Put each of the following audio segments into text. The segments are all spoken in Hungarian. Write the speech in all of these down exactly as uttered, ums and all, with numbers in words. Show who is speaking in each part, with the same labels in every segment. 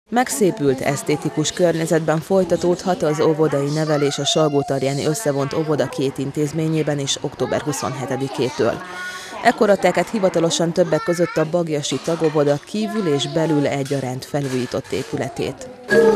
Speaker 1: Megszépült, esztétikus környezetben folytatódhat az óvodai nevelés a Salgótarjáni Összevont Óvoda két intézményében is október huszonhetedikétől. Ekkor adták át hivatalosan többek között a Bagyasi Tagóvoda kívül és belül egyaránt felújított épületét.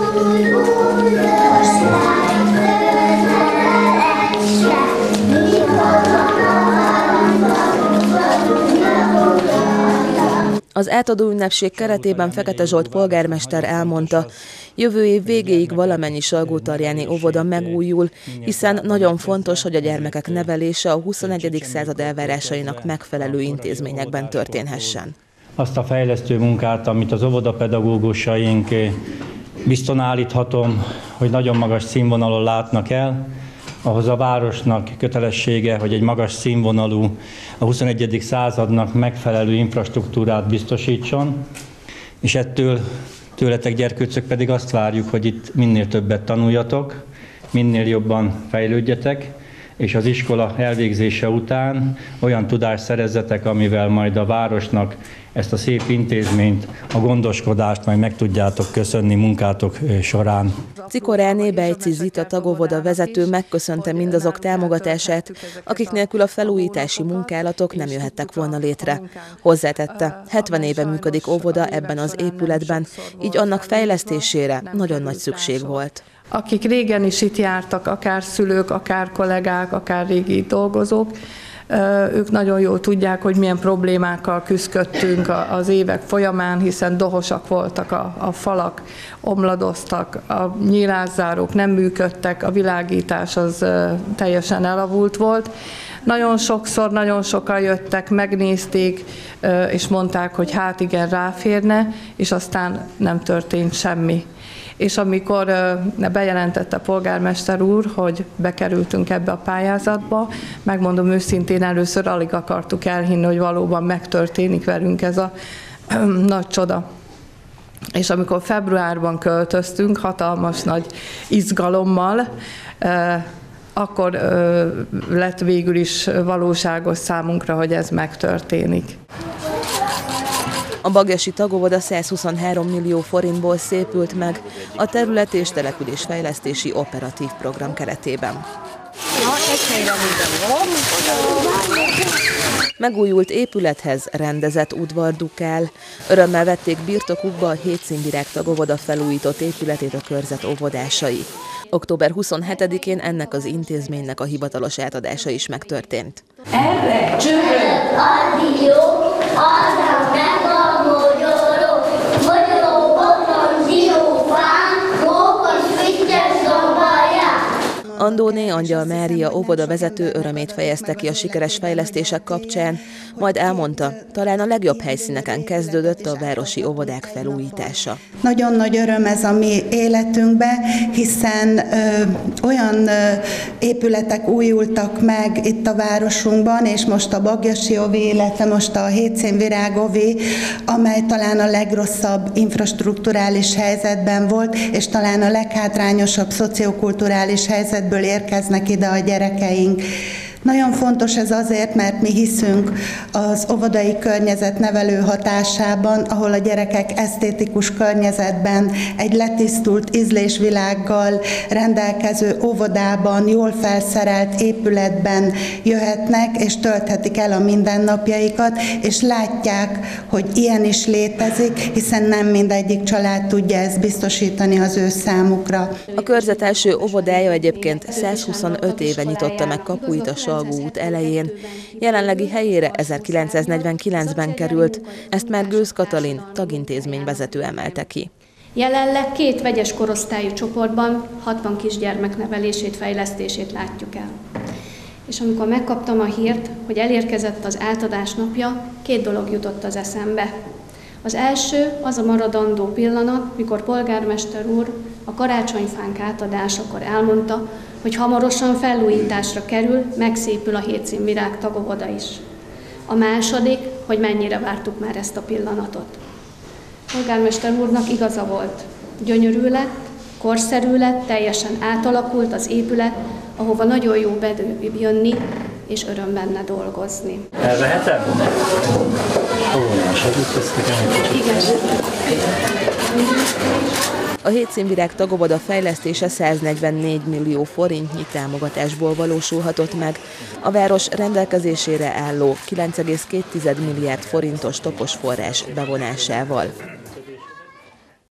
Speaker 1: Az átadó ünnepség keretében Fekete Zsolt polgármester elmondta, jövő év végéig valamennyi salgótarjáni óvoda megújul, hiszen nagyon fontos, hogy a gyermekek nevelése a huszonegyedik század elvárásainak megfelelő intézményekben történhessen.
Speaker 2: Azt a fejlesztő munkát, amit az óvodapedagógusaink bizton állíthatom, hogy nagyon magas színvonalon látnak el, ahhoz a városnak kötelessége, hogy egy magas színvonalú, a huszonegyedik századnak megfelelő infrastruktúrát biztosítson, és ettől tőletek gyerkőcök pedig azt várjuk, hogy itt minél többet tanuljatok, minél jobban fejlődjetek, és az iskola elvégzése után olyan tudást szerezzetek, amivel majd a városnak ezt a szép intézményt, a gondoskodást majd meg tudjátok köszönni munkátok során.
Speaker 1: Cikorálné Bejci Zita tagóvoda vezető megköszönte mindazok támogatását, akik nélkül a felújítási munkálatok nem jöhettek volna létre. Hozzátette, hetven éve működik óvoda ebben az épületben, így annak fejlesztésére nagyon nagy szükség volt.
Speaker 3: Akik régen is itt jártak, akár szülők, akár kollégák, akár régi dolgozók, ők nagyon jól tudják, hogy milyen problémákkal küzdöttünk az évek folyamán, hiszen dohosak voltak a, a falak, omladoztak, a nyílászárók nem működtek, a világítás az teljesen elavult volt. Nagyon sokszor, nagyon sokan jöttek, megnézték, és mondták, hogy hát igen, ráférne, és aztán nem történt semmi. És amikor bejelentette a polgármester úr, hogy bekerültünk ebbe a pályázatba, megmondom őszintén, először alig akartuk elhinni, hogy valóban megtörténik velünk ez a nagy csoda. És amikor februárban költöztünk, hatalmas nagy izgalommal, akkor lett végül is valóságos számunkra, hogy ez megtörténik.
Speaker 1: A Bagyasi Tagóvoda százhuszonhárom millió forintból szépült meg a terület- és településfejlesztési operatív program keretében. Megújult épülethez rendezett udvar dukál. Örömmel vették birtokukba a Hétszínvirág Tagóvoda felújított épületét a körzet óvodásai. október huszonhetedikén ennek az intézménynek a hivatalos átadása is megtörtént.
Speaker 4: Erre csörög a dió, arra meg a mogyoró, mogyoró otthon diófán, mókos vittes zombalján.
Speaker 1: Andóné Angyal Mária óvoda vezető örömét fejezte ki a sikeres fejlesztések kapcsán, majd elmondta, talán a legjobb helyszíneken kezdődött a városi óvodák felújítása.
Speaker 5: Nagyon nagy öröm ez a mi életünkbe, hiszen ö, olyan ö, épületek újultak meg itt a városunkban, és most a Bagyasi óvi, illetve most a Hétszínvirág óvi, amely talán a legrosszabb infrastrukturális helyzetben volt, és talán a leghátrányosabb szociokulturális helyzetből érkeznek ide a gyerekeink. Nagyon fontos ez azért, mert mi hiszünk az óvodai környezet nevelő hatásában, ahol a gyerekek esztétikus környezetben, egy letisztult ízlésvilággal rendelkező óvodában, jól felszerelt épületben jöhetnek, és tölthetik el a mindennapjaikat, és látják, hogy ilyen is létezik, hiszen nem mindegyik család tudja ezt biztosítani az ő számukra.
Speaker 1: A körzet első óvodája egyébként százhuszonöt éve nyitotta meg kapuit a Salgó út elején. Jelenlegi helyére ezerkilencszáznegyvenkilencben került, ezt már Gőz Katalin tagintézményvezető emelte ki.
Speaker 6: Jelenleg két vegyes korosztályú csoportban hatvan kisgyermek nevelését, fejlesztését látjuk el. És amikor megkaptam a hírt, hogy elérkezett az átadás napja, két dolog jutott az eszembe. Az első az a maradandó pillanat, mikor polgármester úr a karácsonyfánk átadásakor elmondta, hogy hamarosan felújításra kerül, megszépül a Hétszínvirág Tagóvoda is. A második, hogy mennyire vártuk már ezt a pillanatot. Polgármester úrnak igaza volt. Gyönyörű lett, korszerű lett, teljesen átalakult az épület, ahova nagyon jó jönni, és öröm benne dolgozni.
Speaker 2: Elvehetem? Ó, segítkeztek el egy kicsit.
Speaker 6: Igen.
Speaker 1: A Hétszínvirág tagóvoda fejlesztése száznegyvennégy millió forintnyi támogatásból valósulhatott meg, a város rendelkezésére álló kilenc egész két milliárd forintos topos forrás bevonásával.